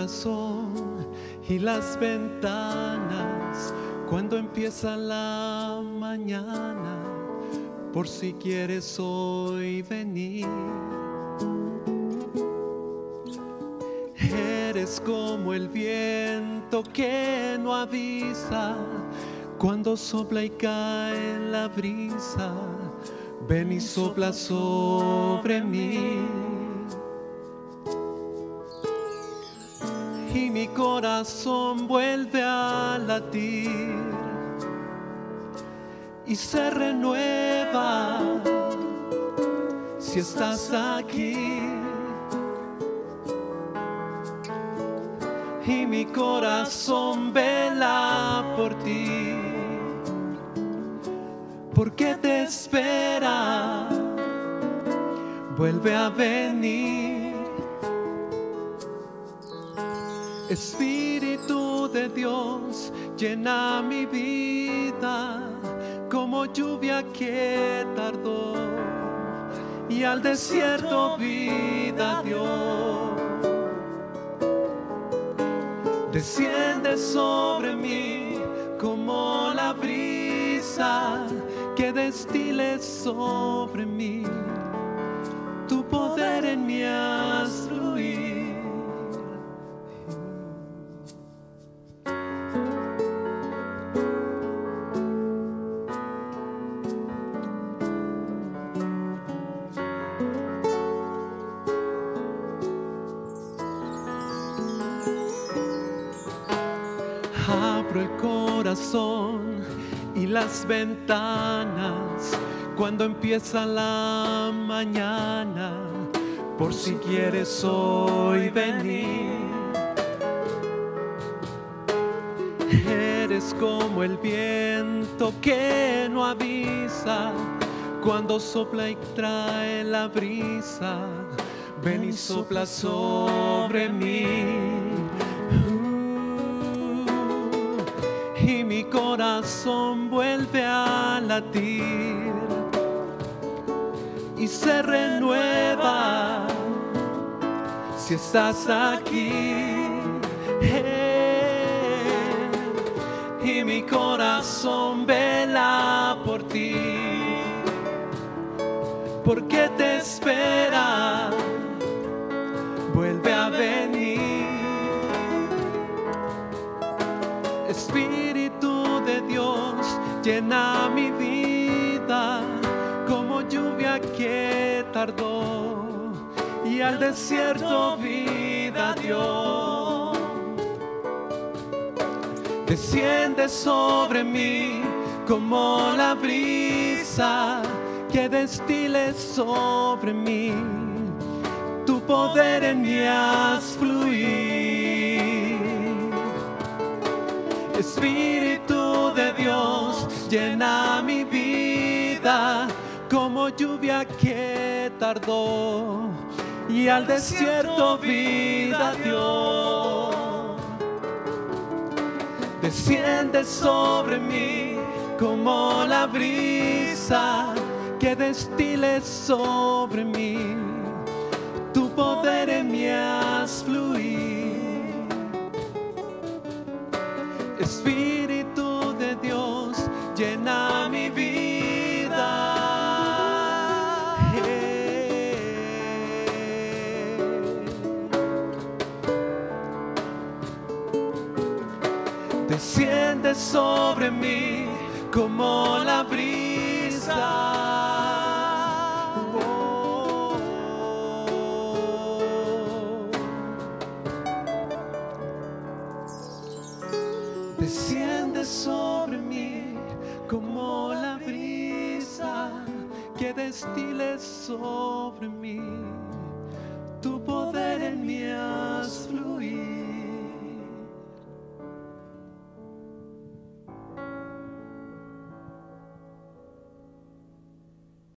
corazón y las ventanas cuando empieza la mañana, por si quieres hoy venir. Eres como el viento que no avisa cuando sopla y cae la brisa. Ven y sopla sobre mí. Y mi corazón vuelve a latir y se renueva si estás aquí. Y mi corazón vela por ti, porque te espera, vuelve a venir. Espíritu de Dios, llena mi vida como lluvia que tardó y al desierto vida dio. Desciende sobre mí como la brisa que destile sobre mí. Tu poder en mí haz fluir. Abro el corazón y las ventanas cuando empieza la mañana, por si quieres hoy venir. Eres como el viento que no avisa cuando sopla y trae la brisa. Ven y sopla sobre mí. Y mi corazón vuelve a latir y se renueva si estás aquí. Y mi corazón vela por ti, porque te espera, vuelve a venir. Espíritu de Dios, llena mi vida como lluvia que tardó y al desierto vida dio. Desciende sobre mí como la brisa que destile sobre mí. Tu poder en mí haz fluir. Espíritu de Dios, llena mi vida como lluvia que tardó y al desierto vida dio. Desciende sobre mí como la brisa que destile sobre mí. Tu poder en mí haz fluir. Espíritu de Dios, llena mi vida. Desciende sobre mí como la brisa. Desciende sobre mí como la brisa que destile sobre mí.